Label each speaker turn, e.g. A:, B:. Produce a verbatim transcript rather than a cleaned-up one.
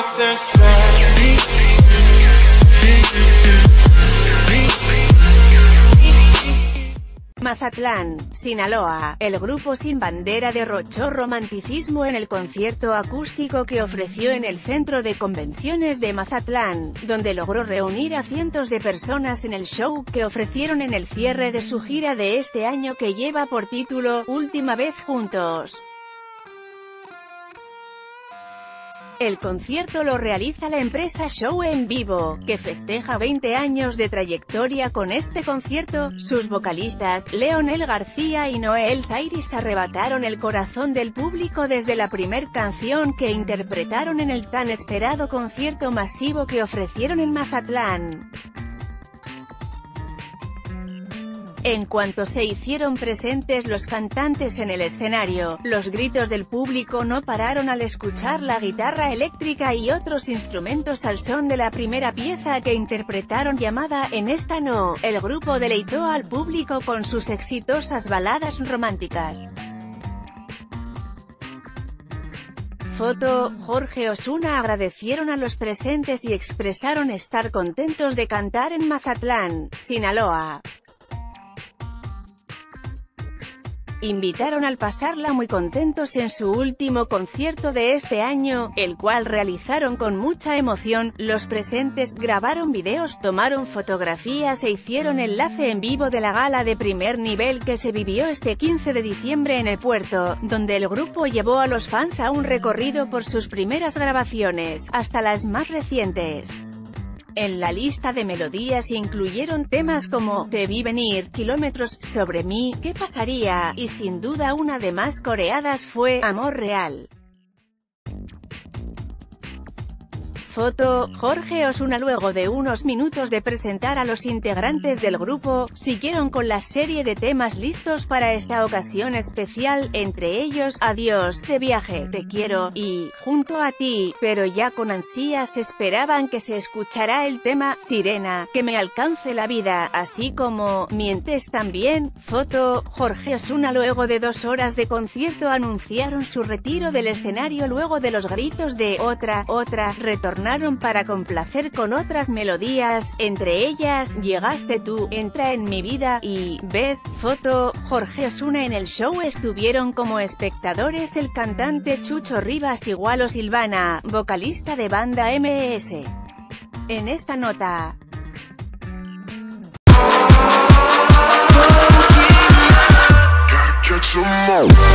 A: Mazatlán, Sinaloa, el grupo Sin Bandera derrochó romanticismo en el concierto acústico que ofreció en el Centro de Convenciones de Mazatlán, donde logró reunir a cientos de personas en el show que ofrecieron en el cierre de su gira de este año que lleva por título Última vez juntos. El concierto lo realiza la empresa Show en Vivo, que festeja veinte años de trayectoria con este concierto. Sus vocalistas, Leonel García y Noel Cyrus, arrebataron el corazón del público desde la primer canción que interpretaron en el tan esperado concierto masivo que ofrecieron en Mazatlán. En cuanto se hicieron presentes los cantantes en el escenario, los gritos del público no pararon al escuchar la guitarra eléctrica y otros instrumentos al son de la primera pieza que interpretaron llamada En esta no. El grupo deleitó al público con sus exitosas baladas románticas. Foto, Jorge Osuna agradecieron a los presentes y expresaron estar contentos de cantar en Mazatlán, Sinaloa. Invitaron al pasarla muy contentos en su último concierto de este año, el cual realizaron con mucha emoción. Los presentes grabaron videos, tomaron fotografías e hicieron enlace en vivo de la gala de primer nivel que se vivió este quince de diciembre en el puerto, donde el grupo llevó a los fans a un recorrido por sus primeras grabaciones, hasta las más recientes. En la lista de melodías incluyeron temas como Te vi venir, Kilómetros, Sobre mí, ¿Qué pasaría? Y sin duda una de más coreadas fue Amor real. Foto, Jorge Osuna. Luego de unos minutos de presentar a los integrantes del grupo, siguieron con la serie de temas listos para esta ocasión especial, entre ellos Adiós, De viaje, Te quiero, y Junto a ti, pero ya con ansias esperaban que se escuchara el tema Sirena, Que me alcance la vida, así como Mientes también. Foto, Jorge Osuna. Luego de dos horas de concierto anunciaron su retiro del escenario luego de los gritos de Otra, Otra, retornaron para complacer con otras melodías, entre ellas Llegaste tú, Entra en mi vida, y Ves. Foto, Jorge Osuna. En el show estuvieron como espectadores el cantante Chucho Rivas y Gualo Silvana, vocalista de banda eme ese. En esta nota,
B: catch 'em all.